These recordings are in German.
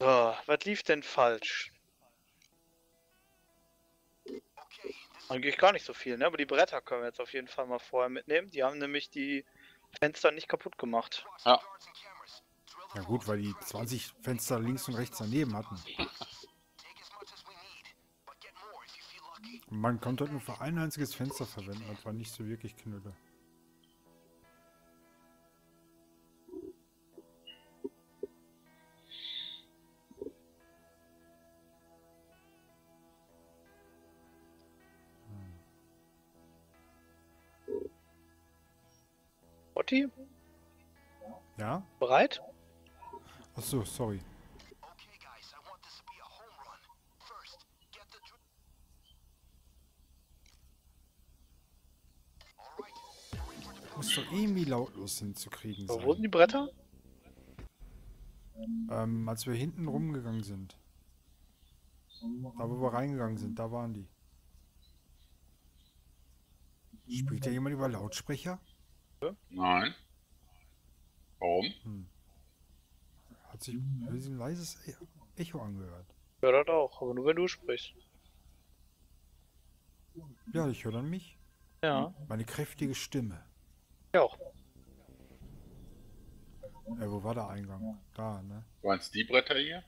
So, was lief denn falsch? Eigentlich gar nicht so viel, ne? Aber die Bretter können wir jetzt auf jeden Fall mal vorher mitnehmen. Die haben nämlich die Fenster nicht kaputt gemacht. Ja. Ja gut, weil die 20 Fenster links und rechts daneben hatten. Und man konnte nur für ein einziges Fenster verwenden. Das war nicht so wirklich Knülle. Otti, Ja? bereit? Achso, sorry. Muss doch irgendwie lautlos hinzukriegen So, sein. wo sind die Bretter? Als wir hinten rumgegangen sind. Da wo wir reingegangen sind, da waren die. Spricht da jemand über Lautsprecher? Nein. Warum? Hat sich ein leises Echo angehört. Ja, das auch, aber nur wenn du sprichst. Ja, ich höre dann mich. Ja, Meine kräftige Stimme. ja auch. Wo war der Eingang? Da, ne? Waren es die Bretter hier?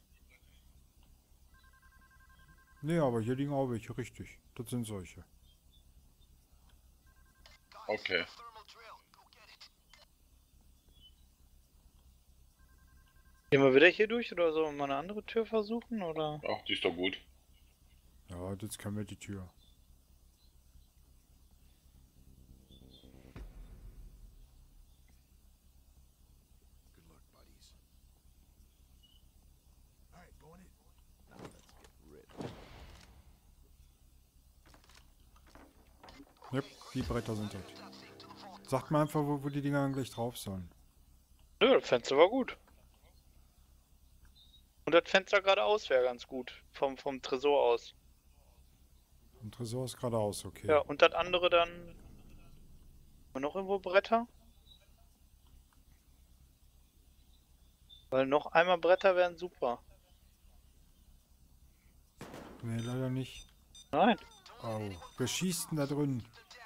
Ne, aber hier liegen auch welche, richtig. Das sind solche. Okay. Gehen wir wieder hier durch oder sollen wir mal eine andere Tür versuchen, oder? Ach, die ist doch gut. Ja, jetzt können wir die Tür. Ja, die Bretter sind das. Sagt mal einfach, wo die Dinger dann gleich drauf sollen. Nö, das Fenster war gut. Und das Fenster geradeaus wäre ganz gut. Vom Tresor aus. Am Tresor ist geradeaus, okay. Ja, und das andere dann. Haben wir noch irgendwo Bretter? Weil noch einmal Bretter wären super. Ne, leider nicht. Nein. Oh, wer schießt denn da drin?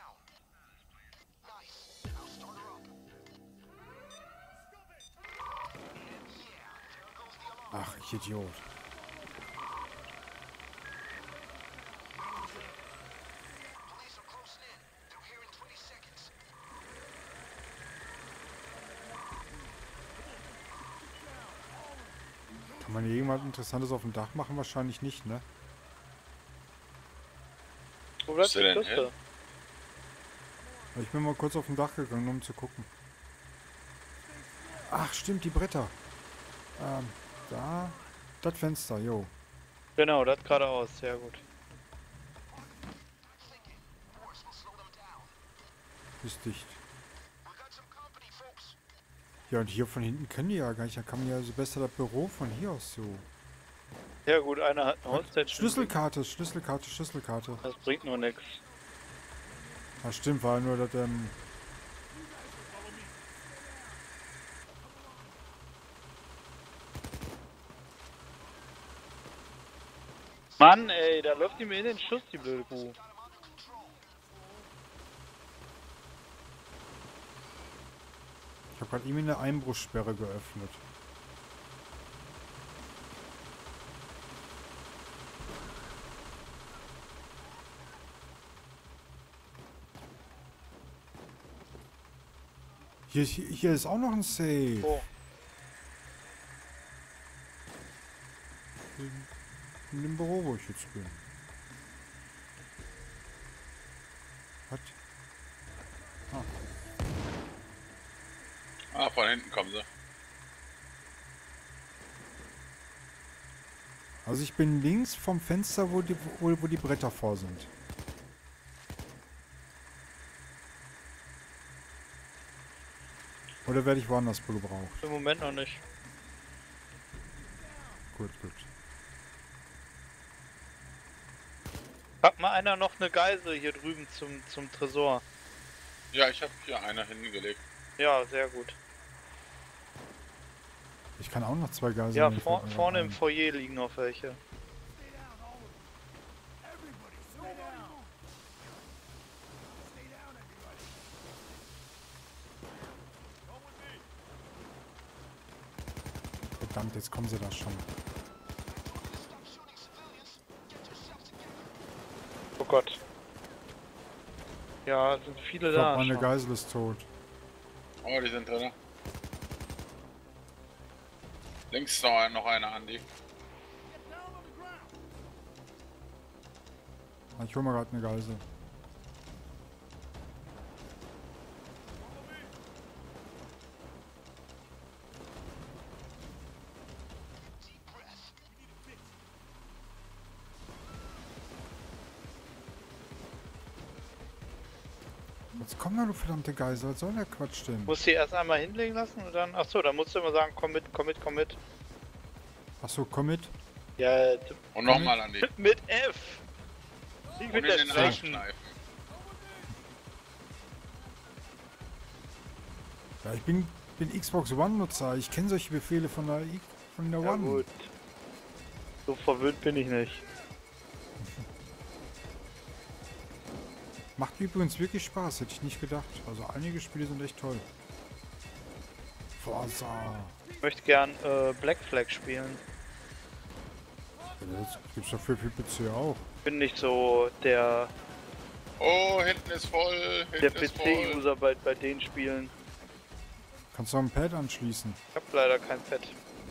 Ach, ich Idiot. Kann man hier irgendwas Interessantes auf dem Dach machen? Wahrscheinlich nicht, ne? Wo bleibt Ist die der denn Kiste? hin? Ich bin mal kurz auf dem Dach gegangen, um zu gucken. Ach, stimmt, die Bretter. Da. Das Fenster, jo. Genau, das geradeaus, sehr gut. Ist dicht. Ja, und hier von hinten können die ja gar nicht. Da kann man ja so besser das Büro von hier aus so. Ja gut, einer hat eine Hostage. Schlüsselkarte, Schlüsselkarte, Schlüsselkarte. Das bringt nur nichts. Ah, stimmt, war nur das, Mann, ey, da läuft die mir in den Schuss, die blöde Kuh. Ich habe gerade irgendwie eine Einbruchssperre geöffnet. Hier ist auch noch ein Safe. Oh, In dem Büro, wo ich jetzt bin. Was? Ah, von hinten kommen sie. Also ich bin links vom Fenster, wo die Bretter vor sind. Oder werde ich woanders gebraucht? im Moment noch nicht. Gut, gut. Pack mal einer noch eine Geisel hier drüben zum Tresor. Ja, ich habe hier einer hingelegt. Ja, sehr gut. Ich kann auch noch 2 Geiseln. Ja, die fällt mir vorne grad im ein. Foyer liegen noch welche. Verdammt, jetzt kommen sie da schon. Oh Gott. Ja, sind viele Ich glaube, da. meine schon. Geisel ist tot. Oh, die sind drin. Links ist noch eine, Andi. Ich hole mal gerade eine Geisel. Jetzt komm da, du verdammte Geisel. Was soll der Quatsch denn? Musst du die erst einmal hinlegen lassen und dann. Achso, dann musst du immer sagen, komm mit, komm mit, komm mit. Achso, komm mit. Ja, Und nochmal, Andi. mit F! Ich Und will in das den Arsch sprechen. kneifen. Ja, ich bin Xbox One-Nutzer. Ich kenne solche Befehle von der Ja, One. gut. So verwöhnt bin ich nicht. Macht übrigens wirklich Spaß, hätte ich nicht gedacht. Also einige Spiele sind echt toll. Forza. Ich möchte gern Black Flag spielen. Ja, das gibt's doch für PC auch. Bin nicht so der Oh, hinten ist voll. Hinten ist voll. PC-User bei den Spielen. Kannst du noch ein Pad anschließen? Ich hab leider kein Pad.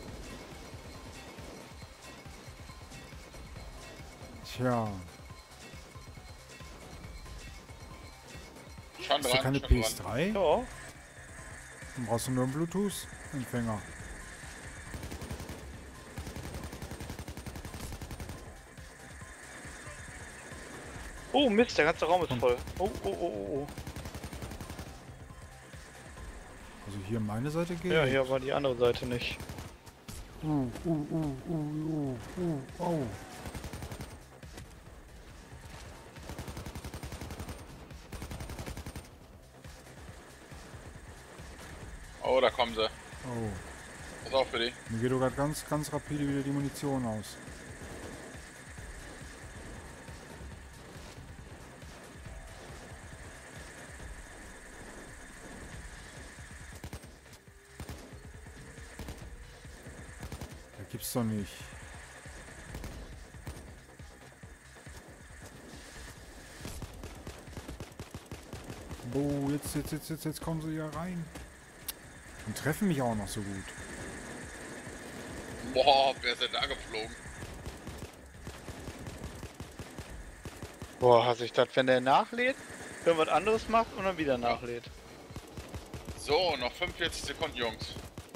Tja. Schon Hast du dran, keine schon dran. PS3? Ja. Dann brauchst du nur einen Bluetooth-Empfänger. Oh Mist, der ganze Raum ist voll. Oh, oh, oh, oh, oh. Also hier meine Seite geht. Ja, hier war die andere Seite nicht. Oh. Oh, da kommen sie. Oh. Pass auf für die. Mir geht doch gerade ganz rapide wieder die Munition aus. Da gibt's doch nicht. Oh, jetzt kommen sie ja rein. Und treffen mich auch noch so gut. Boah, wer ist denn da geflogen? Boah, hasse ich das, wenn der nachlädt, irgendwas anderes macht und dann wieder nachlädt. So, noch 45 Sekunden, Jungs.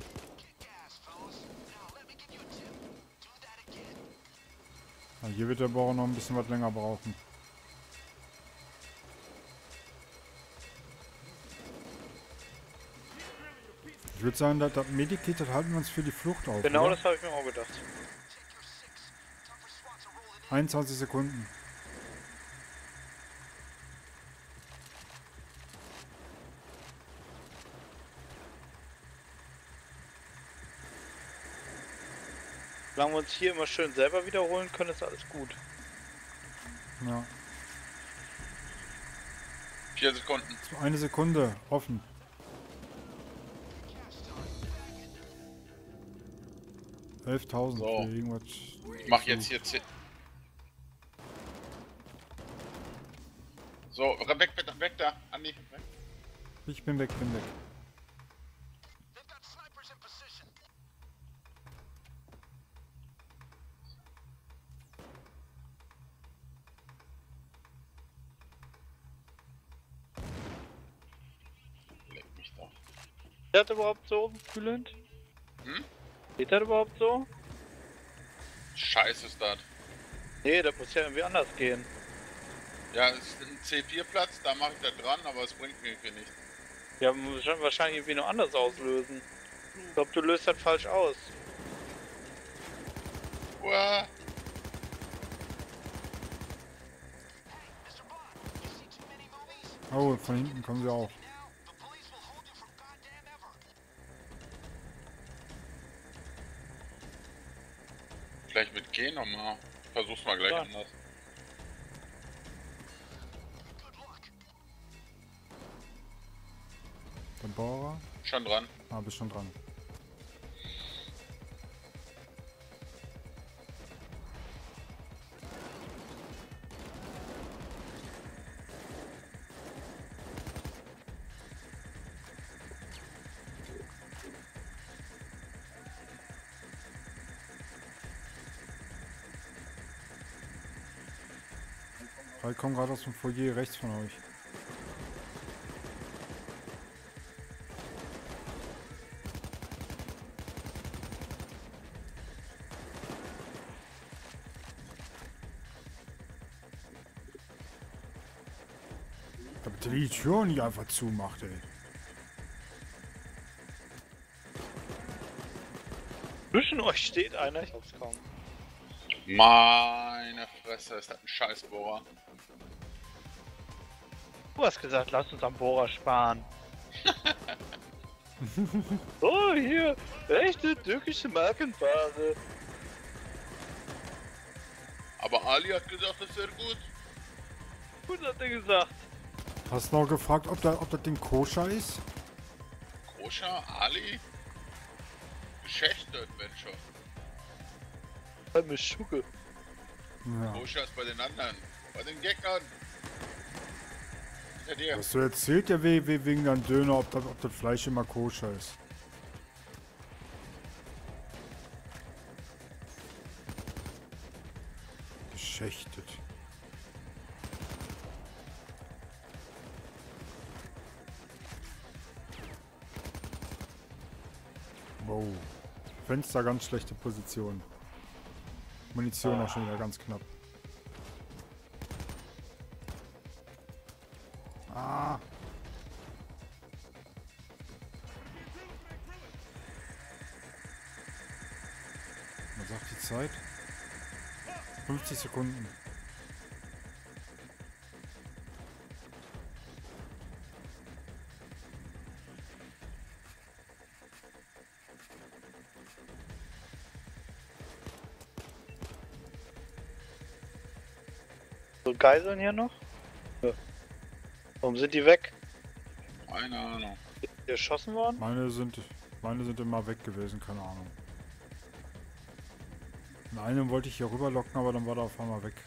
Ja, hier wird der Bauer noch ein bisschen was länger brauchen. Ich würde sagen, das Medikit, das halten wir uns für die Flucht auf. Genau, oder? das habe ich mir auch gedacht. 21 Sekunden. Solange wir uns hier immer schön selber wiederholen können, ist alles gut. Ja. 4 Sekunden. So, 1 Sekunde. Offen. So. 11.000 für irgendwas. Ich mach jetzt hier 10. So, weg da, Andi. Weg. Ich bin weg. Leck mich doch. Geht das überhaupt so, kühlend? Hm? Geht das überhaupt so? Scheiße ist das. Nee, das muss ja irgendwie anders gehen. Ja, es ist ein C4-Platz, da mache ich da dran, aber es bringt mir hier nichts. Ja, muss wahrscheinlich irgendwie noch anders auslösen. Ich glaube, du löst das falsch aus. Uah. Oh, von hinten kommen sie auch. Vielleicht mit G nochmal. Versuch's mal gleich Ja. anders. Der Bohrer. Schon dran. Ah, bist schon dran. Ich komme gerade aus dem Foyer rechts von euch. Damit die Tür nicht einfach zumacht, ey. Zwischen euch steht einer, ich hab's kaum. Meine Fresse, ist das ein Scheißbohrer. Du hast gesagt, lass uns am Bohrer sparen. Oh, hier, echte türkische Markenware. Aber Ali hat gesagt, das wäre gut. Gut hat er gesagt. Hast du noch gefragt, ob das Ding koscher ist? Koscher, Ali? Geschächte-Adventure. Bei mir Schucke. Ja. Koscher ist bei den anderen. Bei den Gegnern. Hinter dir. Hast du erzählt ja wegen deinem Döner, ob das Fleisch immer koscher ist? Geschächtet. Wow. Fenster ganz schlechte Position. Munition auch schon wieder ganz knapp. Ah. Was sagt die Zeit? 50 Sekunden. So Geiseln hier noch? Ja. Warum sind die weg? Keine Ahnung. Die erschossen worden? Meine sind immer weg gewesen, keine Ahnung. In einem wollte ich hier rüberlocken, aber dann war der auf einmal weg.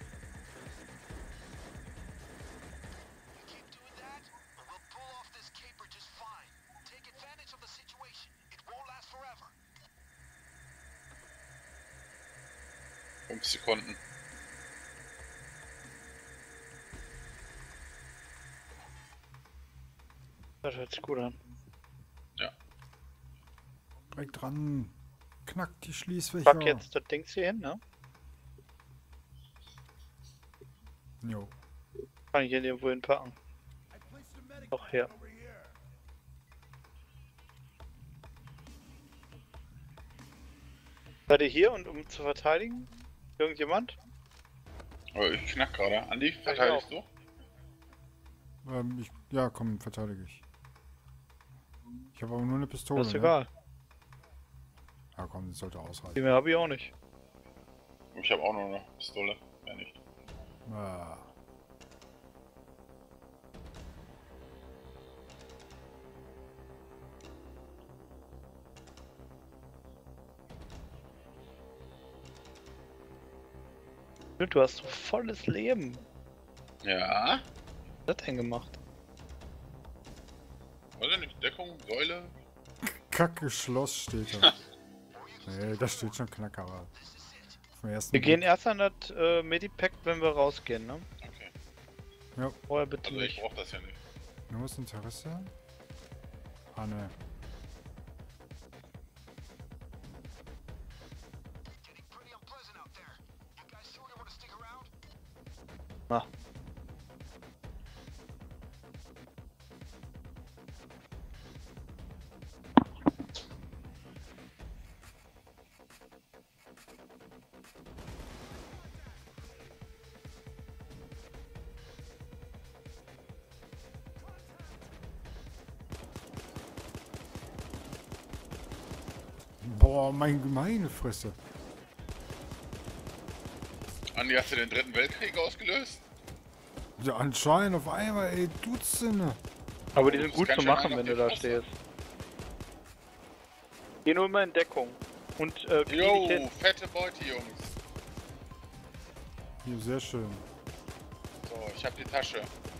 Fünf Sekunden. Das hört sich gut an. Ja. Direkt dran. Knackt die Schließfächer. Pack jetzt das Ding hier hin, ne? Jo. Kann ich hier irgendwo hinpacken. Doch, hier. Seid ihr hier und um zu verteidigen? Irgendjemand? Oh, ich knack gerade. Andi, verteidigst du? Ja, komm, verteidige ich. Ich habe aber nur eine Pistole. Das ist ne? egal. Ja, komm, das sollte ausreichen. Die mehr habe ich auch nicht. Ich habe auch noch eine Pistole. Ja, nicht. Ah. Du hast so volles Leben. Ja. Was hat denn gemacht? Weiß ich nicht. Deckung, Säule. Kacke Schloss steht da. Nee, da steht schon Knack, aber vom ersten Wir gehen Blick- erst an das Medipack, wenn wir rausgehen, ne? Okay. Ja, Vorher bitte Also ich nicht. brauch das ja nicht. nur was Interesse? Ah, ne. Ah. Boah, meine Fresse. Andi, hast du den dritten Weltkrieg ausgelöst? Ja, anscheinend auf einmal, ey, Dutzende. Aber die Oh, sind das gut kann zu schon machen, einer wenn auf du die da Fresse. stehst. Geh nur immer in Deckung. Und knie dich Jo, hin. fette Beute, Jungs. Hier, sehr schön. So, ich hab die Tasche.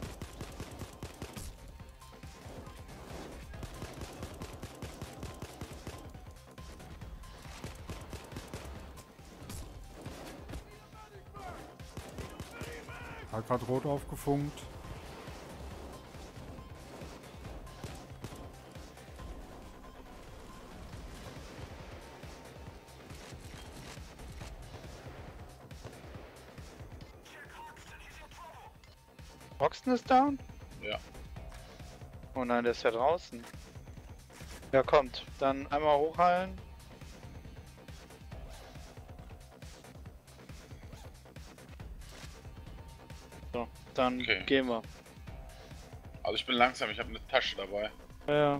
Hat gerade rot aufgefunkt. Hoxton ist down? Ja. Oh nein, der ist ja draußen. Ja, kommt. Dann einmal hochheilen. So, dann Okay. gehen wir. Also ich bin langsam, ich habe eine Tasche dabei. Ja.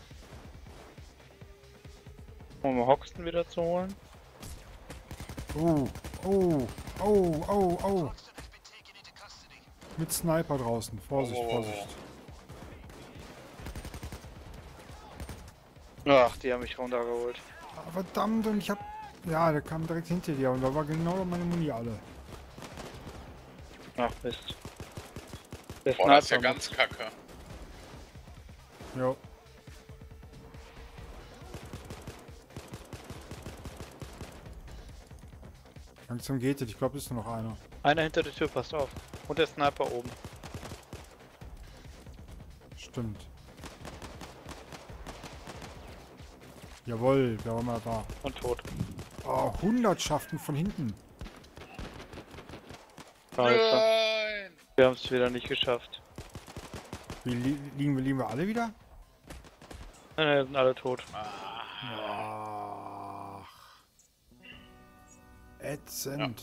Um Hoxton wieder zu holen. Oh, oh, oh, oh, oh. Mit Sniper draußen. Vorsicht, Oh. Vorsicht. Ach, die haben mich runtergeholt. Ah, verdammt, und ich hab... Ja, der kam direkt hinter dir und da war genau meine Muni alle. Ach, Mist. Der Boah, das ist ja Sniper ganz kacke. Jo. Langsam geht es, ich glaube, ist nur noch einer. Einer hinter der Tür, passt auf. Und der Sniper oben. Stimmt. Jawohl, wer war mal da? Und tot. Oh, Hundertschaften von hinten. Scheiße. Nein! Wir haben es wieder nicht geschafft. Wie liegen wir alle wieder? Nein, sind alle tot. Ach. Ätzend.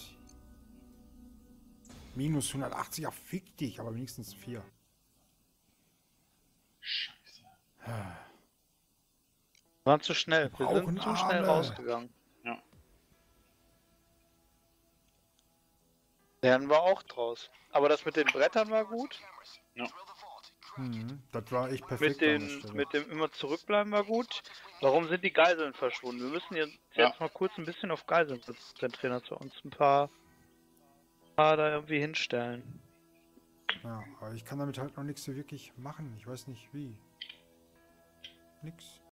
Minus 180, ach fick dich, aber wenigstens 4. Scheiße. Wir waren zu schnell. Wir brauchen sind zu schnell alle. rausgegangen. Ja. Lernen wir auch draus. Aber das mit den Brettern war gut. Das war echt perfekt an der Stelle. Mit dem immer zurückbleiben war gut. Warum sind die Geiseln verschwunden? Wir müssen jetzt mal kurz ein bisschen auf Geiseln konzentrieren, dass wir uns ein paar da irgendwie hinstellen. Ja, aber ich kann damit halt noch nichts so wirklich machen. Ich weiß nicht wie. Nix.